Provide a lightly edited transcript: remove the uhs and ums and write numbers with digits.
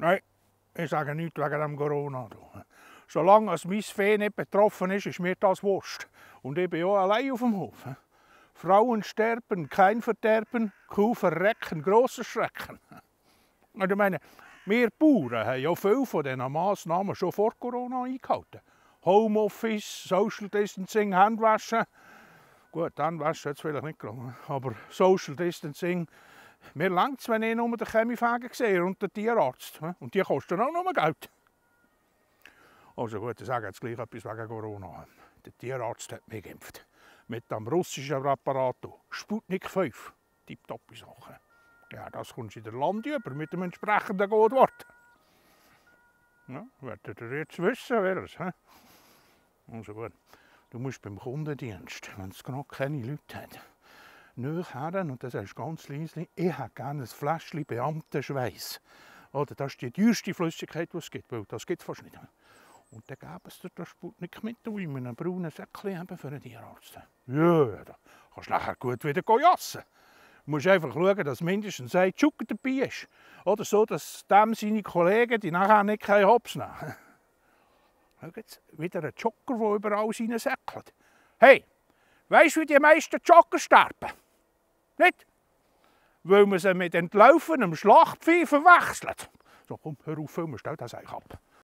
Nein, ich sage nichts wegen dem Corona. Solange mein Vieh nicht betroffen ist mir das Wurst. Und ich bin auch allein auf dem Hof. Frauen sterben, kein Verderben, Kuh verrecken, grosser Schrecken. Und ich meine, wir Bauern haben ja viele von diesen Massnahmen schon vor Corona eingehalten. Homeoffice, Social Distancing, Handwaschen. Gut, Handwaschen hat es vielleicht nicht gelungen, aber Social Distancing. Mir langt es, wenn ich nur den Chemiefäger sehe und den Tierarzt. Und die kosten auch noch Geld. Also gut, ich sage jetzt gleich etwas wegen Corona. Der Tierarzt hat mich geimpft. Mit dem russischen Apparat. Sputnik 5. Tipptoppe Sache. Ja, das kommst du in der Land über mit dem entsprechenden Codewort. Ja, werdet ihr jetzt wissen, wer es ist. Also gut, du musst beim Kundendienst, wenn es gerade keine Leute hat, nachher, und das ist ganz leise, ich hätte gerne ein Fläschchen Beamtenschweiß. Oder das ist die teuerste Flüssigkeit, die es gibt, weil das gibt es fast nicht. Und dann geben sie dir das Sputnik mit in einem braunen Säckchen für einen Tierarzt. Ja, da kannst du nachher gut wieder jassen. Du musst einfach schauen, dass mindestens ein Zucker dabei ist. Oder so, dass dem seine Kollegen die nachher nicht keinen Hops nehmen. Schau jetzt, wieder ein Jogger, der überall reinsäckelt. Hey, weisst du, wie die meisten Jogger sterben? Nicht? Weil man sie mit entlaufenem Schlachtvieh verwechselt. So, komm, hör auf, filmen, stell das eigentlich ab.